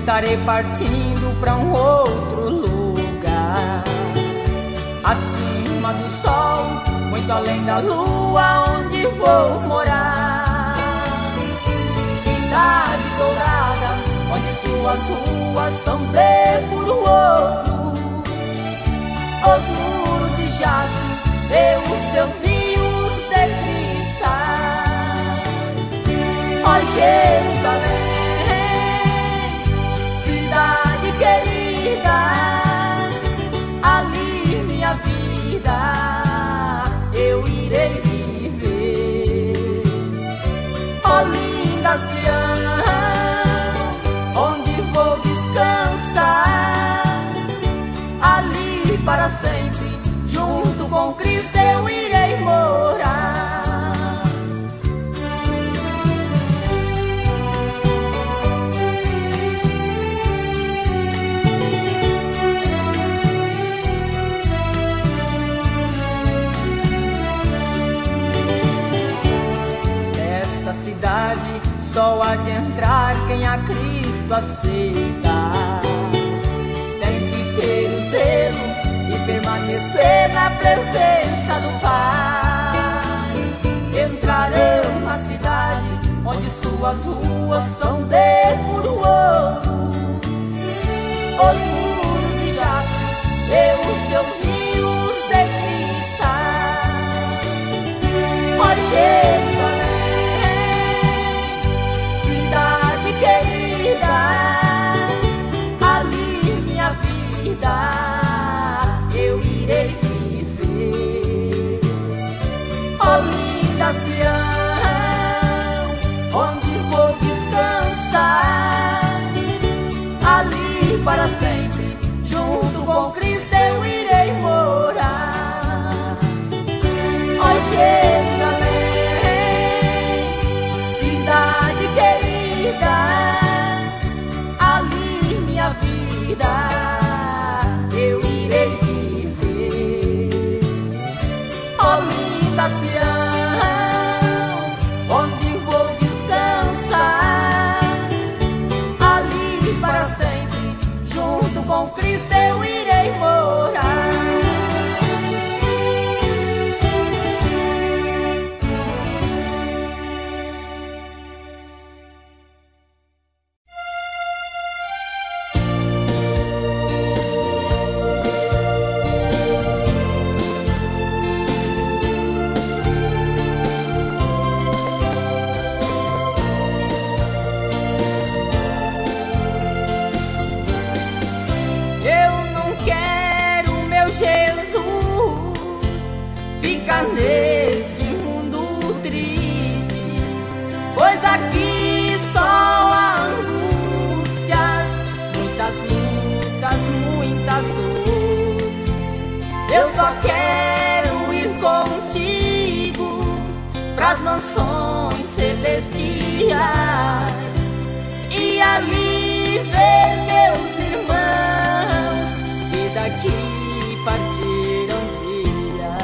estarei partindo para um outro lugar, acima do sol, muito além da lua, onde vou morar. Cidade dourada, onde suas ruas são de puro ouro, os muros de jaspe e os seus rios de cristal. Ó Jerusalém, cidade querida, ali minha vida eu irei viver. Ó linda Sião, onde vou descansar, ali para sempre, junto com Cristo eu irei morar. Nesta cidade só há de entrar quem a Cristo aceita. Tem que ter o zelo e permanecer na presença do Pai. Entrarão na cidade onde suas ruas são de puro ouro, os muros de jaspe e os seus rios de cristal. Ó Jerusalém, cidade querida, ali minha vida eu irei viver. Ó linda Sião, onde vou descansar, ali para sempre, junto com Cristo eu irei morar. Ó Jerusalém, cidade querida, ali minha vida eu irei viver. Ó linda Sião, onde vou descansar, ali para sempre, junto com Cristo eu irei morar. Neste mundo triste, pois aqui só há angústias, muitas lutas, muitas dores. Eu só quero ir contigo pras mansões celestiais e ali ver meus irmãos que daqui partiram dia.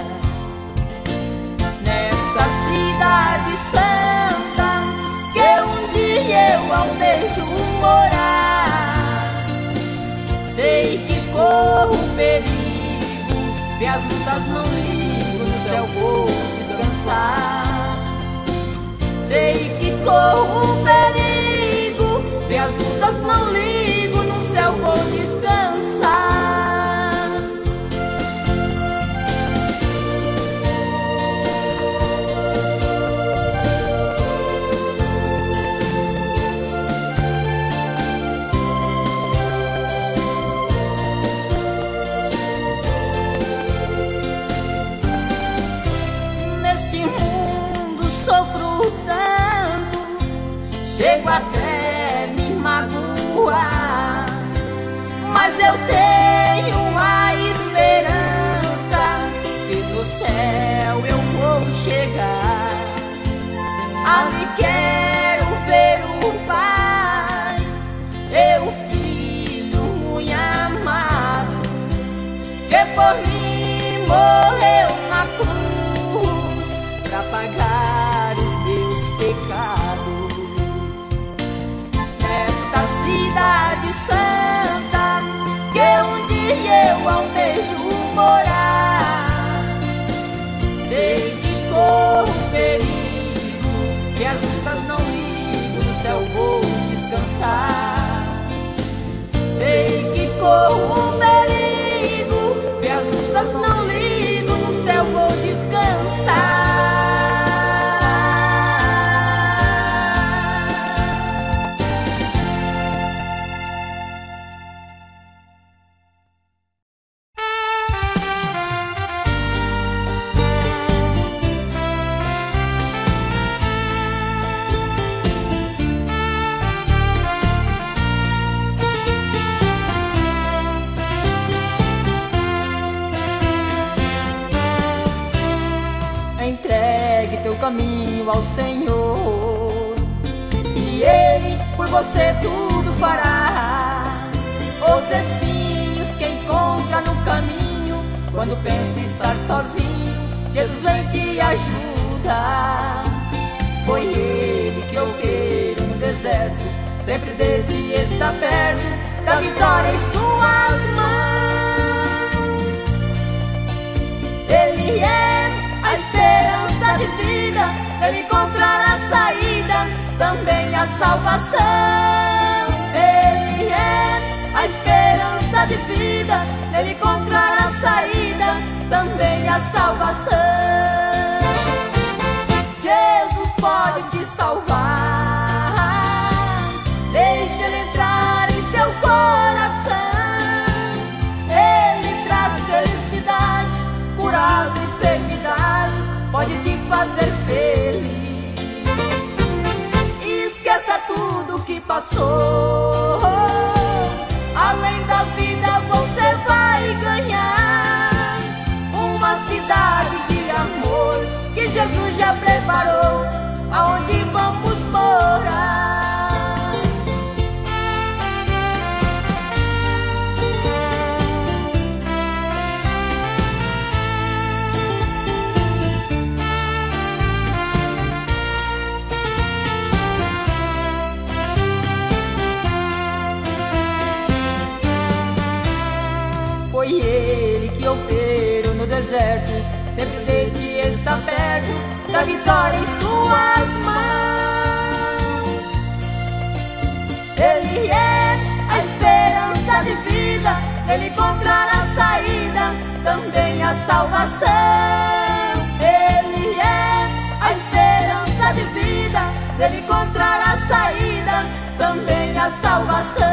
Nesta cidade santa que um dia eu almejo morar, sei que corro perigo, vi as lutas não ligo, no céu vou descansar. Sei que corro perigo, vi as lutas não ligo, no céu vou descansar. Sofro tanto, chego até me magoar, mas eu tenho uma esperança que no céu eu vou chegar. Ali quero ver o Pai, eu filho muito amado, que por mim morreu na cruz pra pagar os meus pecados. Nesta cidade eu almejo morar. Sei que corro perigo, que as lutas não ligo, no céu vou descansar. Sei que corro perigo, que as lutas não ligo, no céu vou descansar. Entregue teu caminho ao Senhor, e Ele por você tudo fará. Os espinhos que encontra no caminho, quando pensa estar sozinho, Jesus vem te ajudar. Foi Ele que operou no deserto, sempre de ti está perto, da vitória em suas mãos. Ele é a esperança de vida, nele encontrar a saída, também a salvação. Ele é a esperança de vida, nele encontrar a saída, também a salvação. Jesus pode te salvar, deixa Ele entrar em seu coração. Ele traz felicidade, cura as enfermidades, pode te fazer feliz. Esqueça tudo que passou, além da vida você vai ganhar uma cidade de amor que Jesus já preparou, aonde vamos morar. Foi Ele que operou no deserto, sempre de ti está perto, da vitória em suas mãos. Ele é a esperança de vida, nele encontrar a saída, também a salvação. Ele é a esperança de vida, nele encontrar a saída, também a salvação.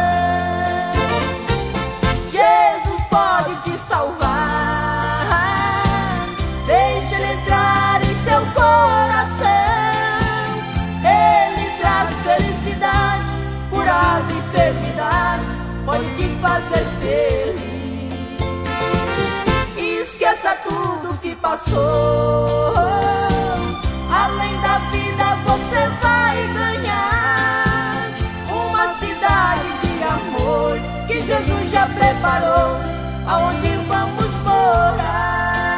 Jesus pode te salvar, deixa Ele entrar em seu coração. Ele traz felicidade, cura as enfermidades, pode te fazer feliz. Esqueça tudo que passou, além da vida você vai ganhar uma cidade de amor que Jesus já preparou, aonde vamos morar.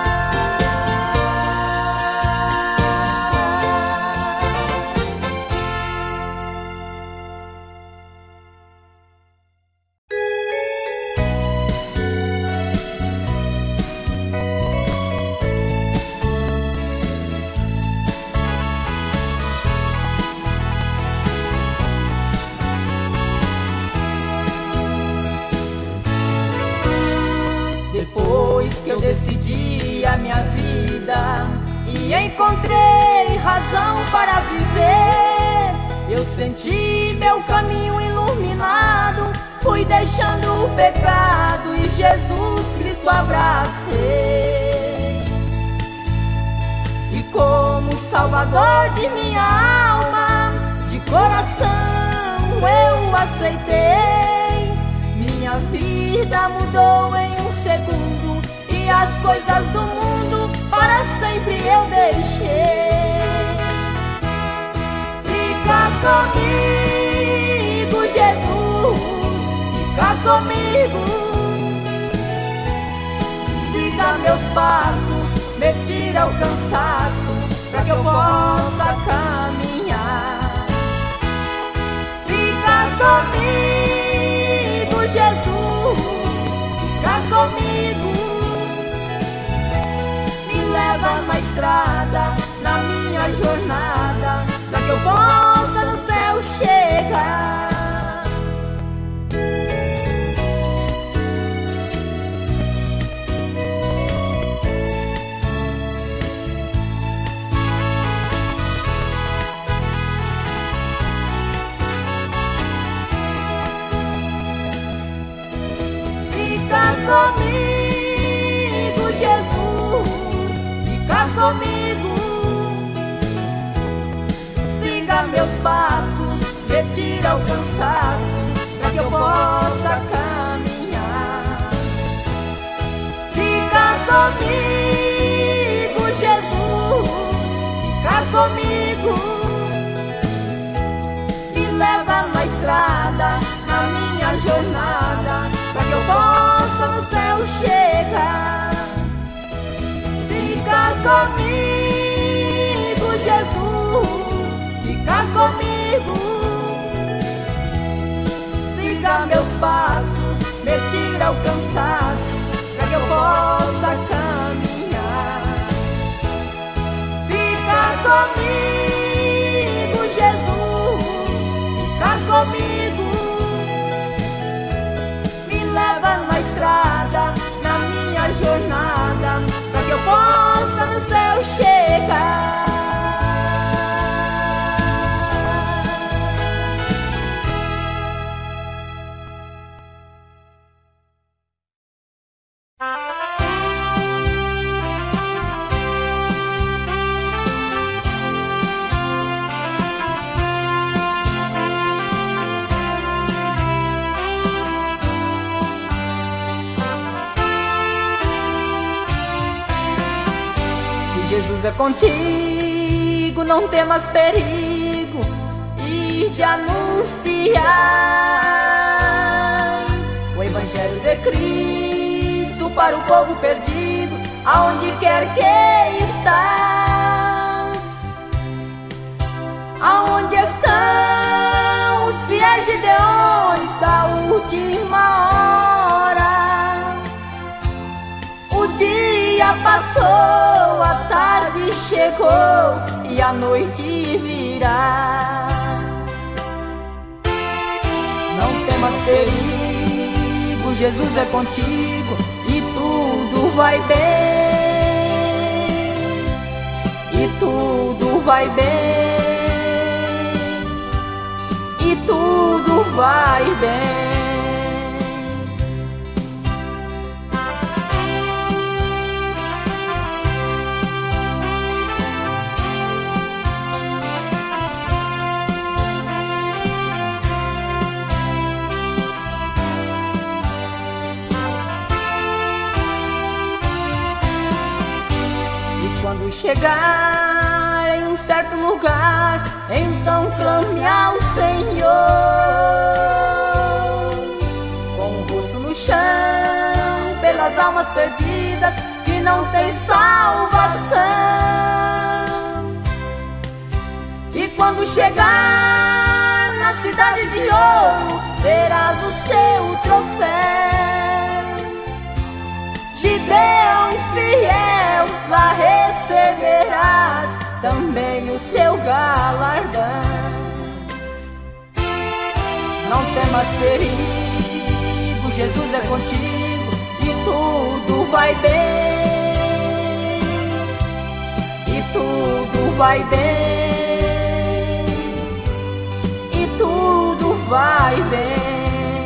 Depois que eu decidi a minha vida e encontrei razão para viver, eu senti meu caminho iluminado, fui deixando o pecado e Jesus Cristo abracei. E como Salvador de minha alma, de coração eu aceitei. Minha vida mudou em um segundo e as coisas do mundo para sempre eu deixei. Fica comigo, Jesus, fica comigo. Siga meus passos, me tira o cansaço, para que eu possa caminhar. Fica comigo, Jesus, fica comigo. leva na estrada, na minha jornada, pra que eu possa no céu chegar. Fica comigo, Jesus, fica comigo. Siga meus passos, retira o cansaço, pra que eu possa caminhar. Fica comigo, Jesus, fica comigo. Me leva na estrada, na minha jornada, pra que eu possa no céu chegar. Fica comigo, Jesus, fica comigo. Siga meus passos, me tira o cansaço, pra que eu possa caminhar. Fica comigo, Jesus, fica comigo. Leva na estrada, na minha jornada, pra que eu possa no céu chegar. Jesus é contigo, não temas perigo, e de anunciar o Evangelho de Cristo para o povo perdido, aonde quer que estás. Aonde estão os fiéis gideões da última hora? O dia passou, a tarde chegou e a noite virá. Não temas perigo, Jesus é contigo e tudo vai bem. E tudo vai bem. E tudo vai bem. Quando chegar em um certo lugar, então clame ao Senhor, com o rosto no chão, pelas almas perdidas que não têm salvação. E quando chegar na cidade de ouro, verás o seu troféu. Gideão fiel, lá receberás também o seu galardão. Não temas perigo, Jesus é contigo e tudo vai bem. E tudo vai bem. E tudo vai bem.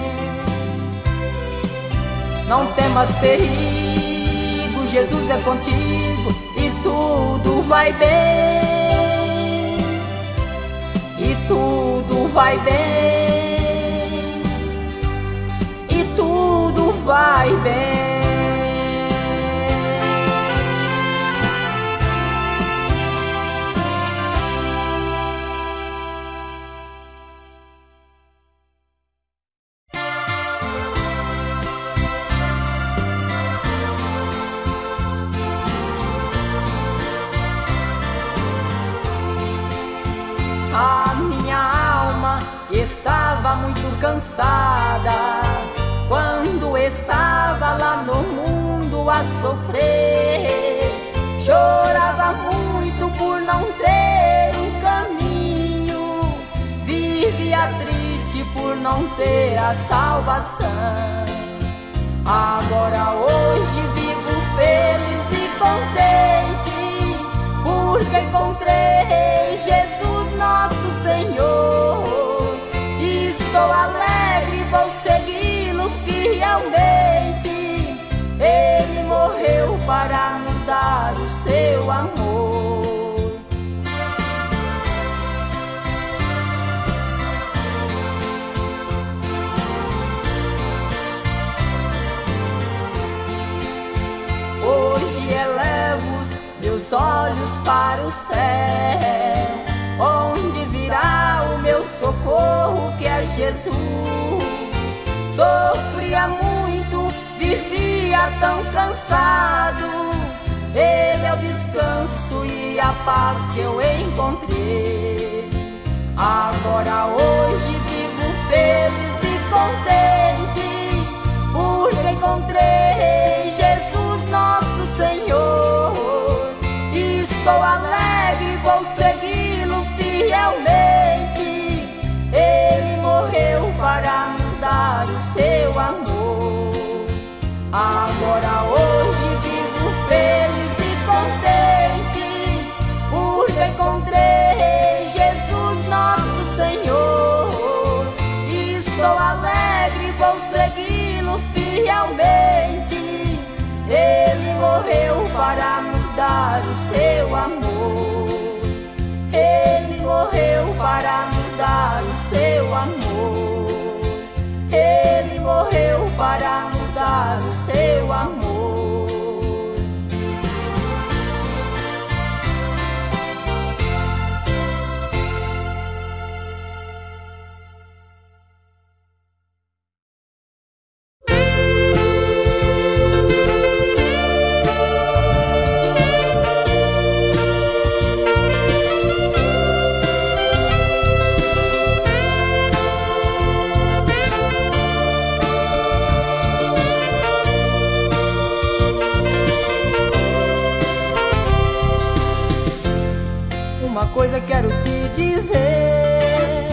Não temas perigo, Jesus é contigo e tudo vai bem. E tudo vai bem. E tudo vai bem. A minha alma estava muito cansada quando estava lá no mundo a sofrer, chorando triste por não ter a salvação. Agora hoje vivo feliz e contente, porque encontrei Jesus nosso Senhor. Estou alegre, vou segui-lo fielmente. Ele morreu para nos dar o seu amor. Hoje elevo os meus olhos para o céu, onde virá o meu socorro, que é Jesus. Sofria muito, vivia tão cansado. Ele é o descanso e a paz que eu encontrei. Agora hoje vivo feliz e contente, porque encontrei Jesus nosso Senhor. Estou alegre, vou segui-lo fielmente. Ele morreu para nos dar o seu amor. Agora hoje vivo feliz e contente, porque encontrei Jesus nosso Senhor. Estou alegre, vou segui-lo fielmente. Ele morreu para nos dar o seu amor. Ele morreu para nos dar o seu amor. Ele morreu para nos dar o seu amor. Uma coisa quero te dizer: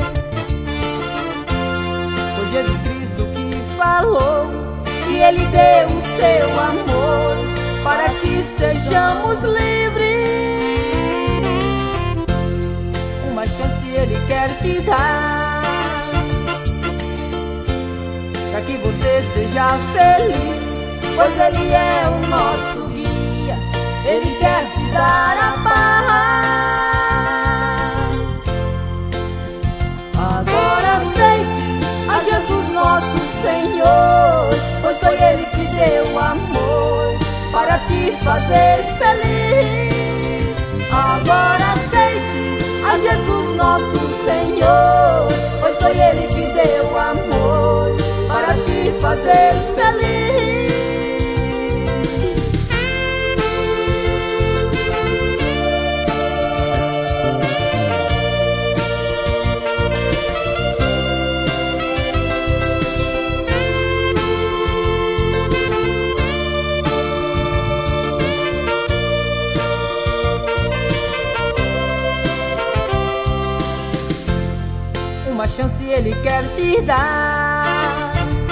foi Jesus Cristo que falou que Ele deu o seu amor para que sejamos livres. Uma chance Ele quer te dar, para que você seja feliz, pois Ele é o nosso guia. Ele quer te dar a paz. Agora aceite a Jesus nosso Senhor, pois foi Ele que deu amor para te fazer feliz. Agora aceite a Jesus nosso Senhor, pois foi Ele que deu amor para te fazer feliz. Uma chance Ele quer te dar,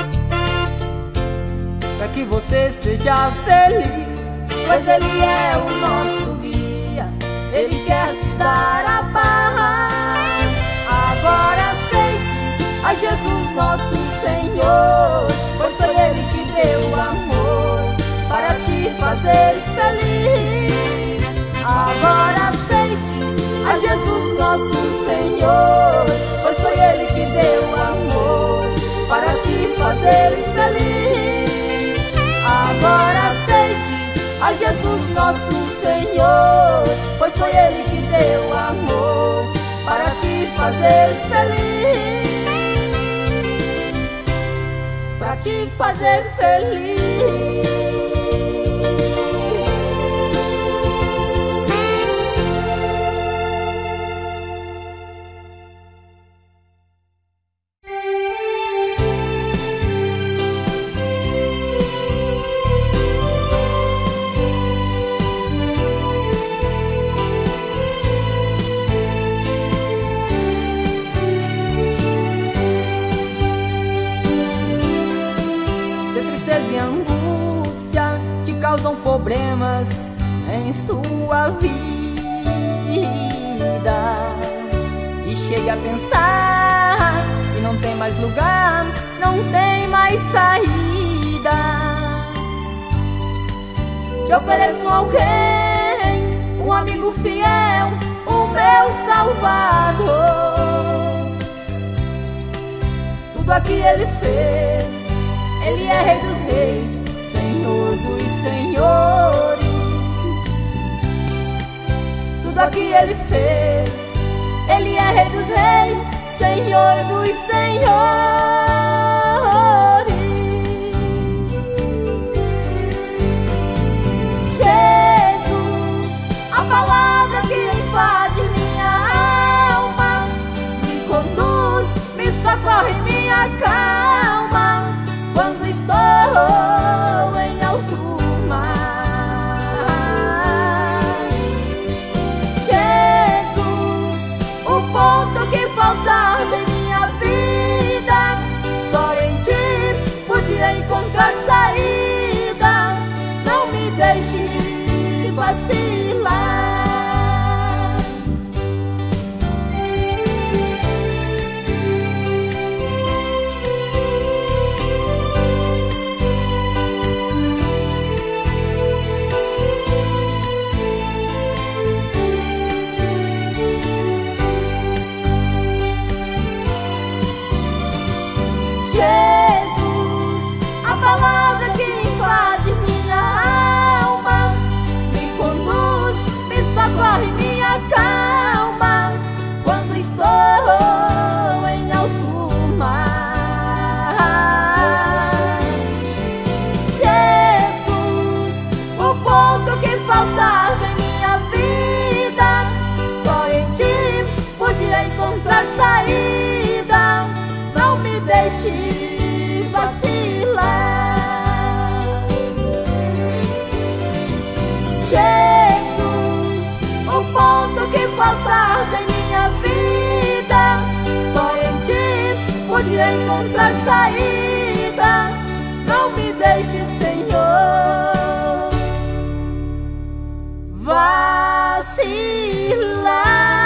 para que você seja feliz, pois Ele é o nosso guia. Ele quer te dar a paz. Agora aceite a Jesus nosso Senhor, pois foi Ele que deu amor para te fazer feliz. Agora aceite a Jesus nosso Senhor, pois foi Ele que deu amor para te fazer feliz. Agora aceite a Jesus nosso Senhor, pois foi Ele que deu amor para te fazer feliz. Para te fazer feliz. causam problemas em sua vida e chega a pensar que não tem mais lugar, não tem mais saída. Te ofereço alguém, um amigo fiel, o meu Salvador. Tudo aqui Ele fez, Ele é Rei dos Reis, Senhor dos Senhores. Tudo aqui Ele fez, Ele é Rei dos Reis, Senhor dos Senhores. Jesus, a palavra que invade minha alma, me conduz, me socorre, me acalma quando estou em alto mar. Jesus, o ponto que faltava em minha vida, só em Ti podia encontrar saída. Não me deixe vacilar. Jesus, a palavra que invade minha alma, me conduz, me socorre, me acalma quando estou em alto mar. Jesus, o ponto que faltava em minha vida, só em Ti podia encontrar saída. Não me deixe vacilar. Jesus, o ponto que faltava em minha vida, só em Ti podia encontrar saída. Não me deixe, Senhor, vacilar.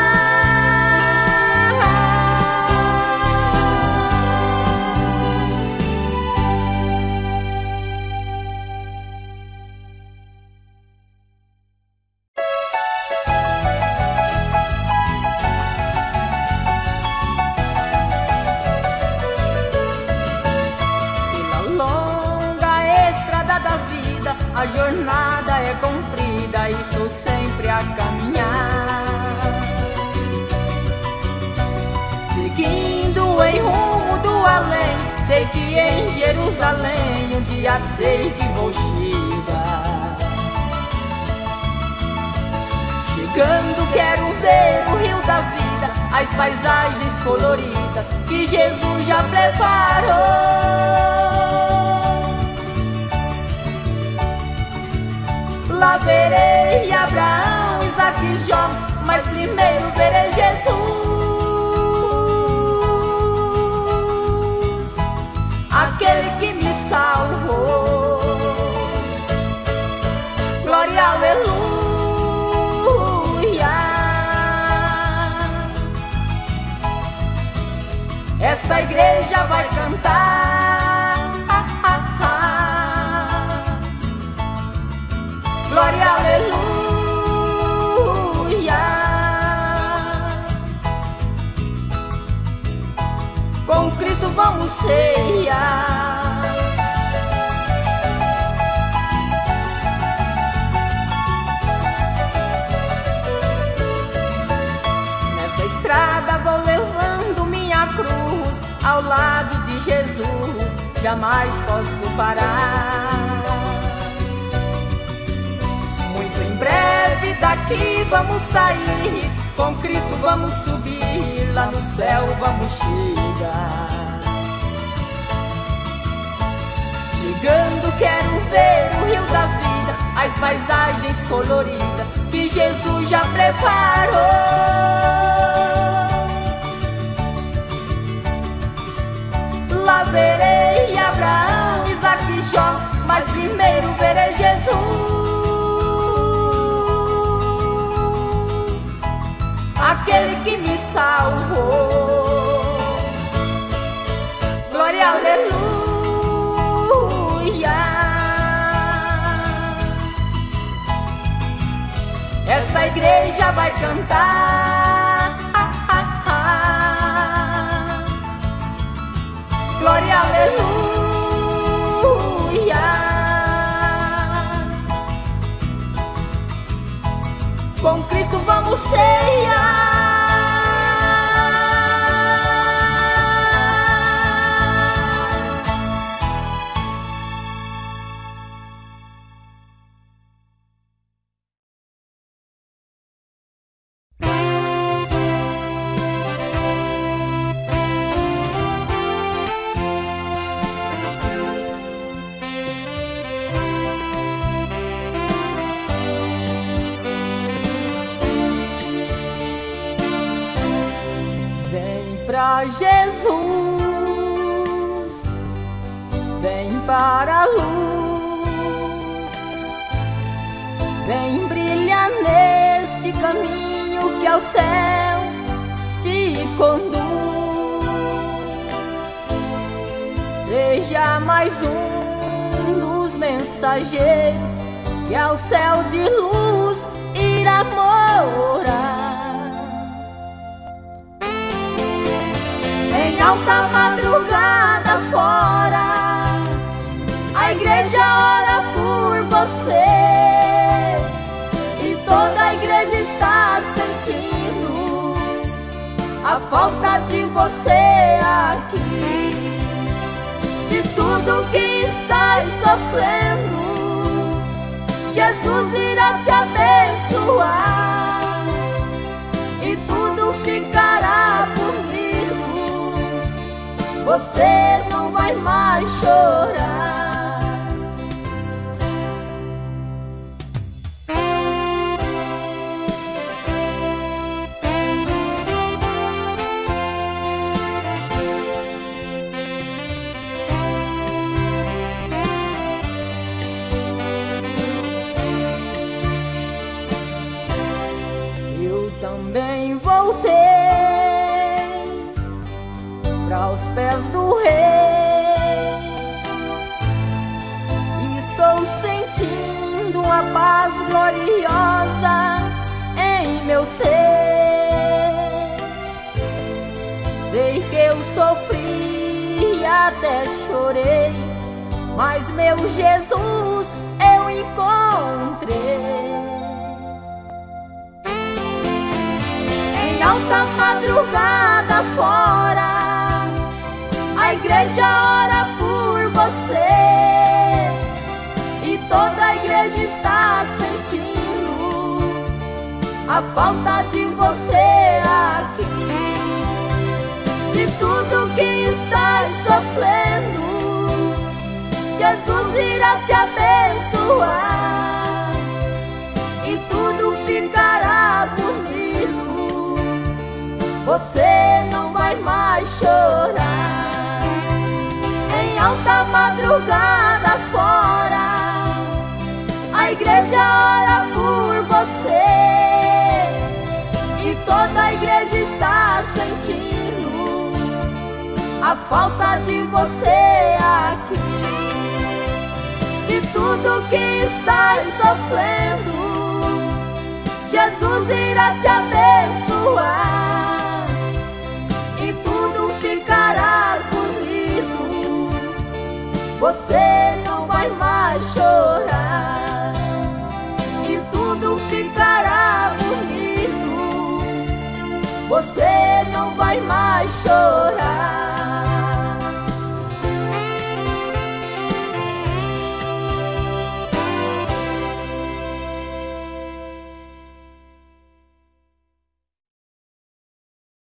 A jornada é comprida, estou sempre a caminhar, seguindo em rumo do além. Sei que em Jerusalém um dia sei que vou chegar. Chegando quero ver o rio da vida, as paisagens coloridas que Jesus já preparou. Lá verei Abraão, Isaac e Jó, mas primeiro verei Jesus, aquele que me salvou. Glória, aleluia. Esta igreja vai cantar. Glória, aleluia. Com Cristo vamos ceiar. Nessa estrada vou levando minha cruz, ao lado de Jesus jamais posso parar. Em breve daqui vamos sair, com Cristo vamos subir, lá no céu vamos chegar. Chegando quero ver o rio da vida, as paisagens coloridas que Jesus já preparou. Lá verei Abraão, Isaac e Jó, mas primeiro verei Jesus, salvou. Glória, aleluia. Esta igreja vai cantar. Glória, aleluia. Com Cristo vamos ceiar. Pra Jesus, vem para a luz, vem brilhar neste caminho que ao céu te conduz. Seja mais um dos mensageiros que ao céu de luz irá morar. Em alta madrugada fora, a igreja ora por você, e toda a igreja está sentindo a falta de você aqui. De tudo que estás sofrendo, Jesus irá te abençoar, e tudo ficará bonito. Você não vai mais chorar. Eu também voltei para os pés do Rei, estou sentindo a paz gloriosa em meu ser. Sei que eu sofri e até chorei, mas meu Jesus eu encontrei. Em alta madrugada fora, a igreja ora por você, e toda a igreja está sentindo a falta de você aqui. De tudo que estás sofrendo, Jesus irá te abençoar, e tudo ficará bonito. Você não vai mais chorar. Em alta madrugada fora, a igreja ora por você, e toda a igreja está sentindo a falta de você aqui. De tudo que estás sofrendo, Jesus irá te abençoar, e tudo ficará bonito. Você não vai mais chorar, e tudo ficará bonito. Você